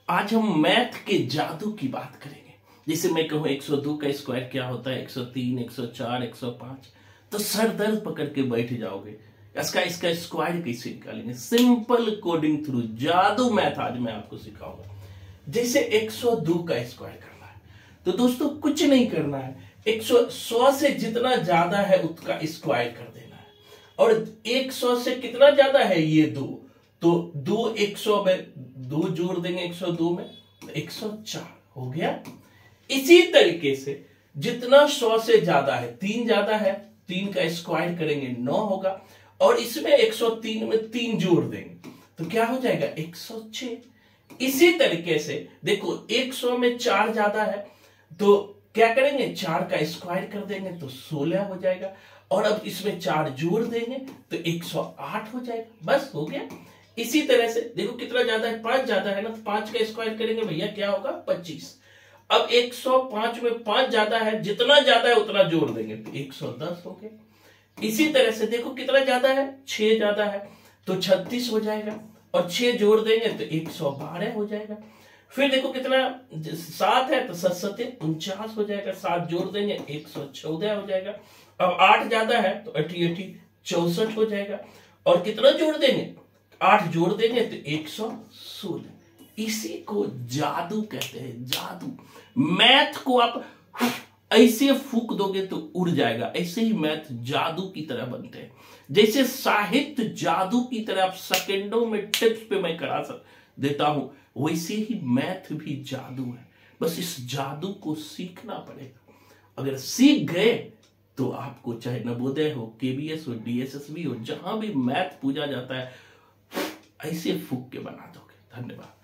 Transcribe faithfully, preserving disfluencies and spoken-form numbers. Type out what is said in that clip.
आज हम मैथ के जादू की बात करेंगे। जैसे मैं कहूं एक सौ दो का स्क्वायर क्या होता है, एक सौ तीन, एक सौ चार, एक सौ पाँच, तो सर दर्द पकड़ के बैठ जाओगे। इसका इसका स्क्वायर कैसे निकालेंगे? सिंपल कोडिंग थ्रू जादू मैथ आज मैं आपको सिखाऊंगा। जैसे एक सौ दो का स्क्वायर करना है तो दोस्तों कुछ नहीं करना है, एक सौ सौ से जितना ज्यादा है उसका स्क्वायर कर देना है। और एक सौ से कितना ज्यादा है ये दो, तो दो एक सौ में दो जोड़ देंगे एक सौ दो में, एक सौ चार हो गया। इसी तरीके से जितना सौ से ज्यादा है, तीन ज्यादा है, तीन का स्क्वायर करेंगे नौ होगा, और इसमें एक सौ तीन में तीन जोड़ देंगे तो क्या हो जाएगा एक सौ छह। इसी तरीके से देखो एक सौ में चार ज्यादा है तो क्या करेंगे, चार का स्क्वायर कर देंगे तो सोलह हो जाएगा, और अब इसमें चार जोड़ देंगे तो एक सौ आठ हो जाएगा, बस हो गया। इसी तरह से देखो कितना ज्यादा है, पांच ज्यादा है ना, तो पांच का स्क्वायर करेंगे भैया क्या होगा पच्चीस। अब एक सौ पाँच में पांच ज्यादा है, जितना ज्यादा है उतना जोड़ देंगे तो एक सौ दस हो गया। इसी तरह से देखो कितना ज्यादा है, छह ज्यादा है तो छत्तीस हो जाएगा, और छह जोड़ देंगे तो एक सौ बारह हो जाएगा। फिर देखो कितना सात है तो सत्ते उनचास हो जाएगा, सात जोड़ देंगे एक सौ चौदह हो जाएगा। अब आठ ज्यादा है तो अठी अठी चौसठ हो जाएगा, और कितना जोड़ देंगे, आठ जोड़ देंगे तो एक सौ सोलह। इसी को जादू कहते हैं, जादू। मैथ को आप ऐसे फूक दोगे तो उड़ जाएगा, ऐसे ही मैथ जादू की तरह बनते हैं। जैसे साहित्य जादू की तरह आप सेकंडों में टिप्स पे मैं करा सक देता हूं, वैसे ही मैथ भी जादू है। बस इस जादू को सीखना पड़ेगा। अगर सीख गए तो आपको चाहे नवोदय हो, केबीएस हो, डीएसएसबी हो, जहां भी मैथ पूछा जाता है ऐसे फूक के बना दोगे। धन्यवाद।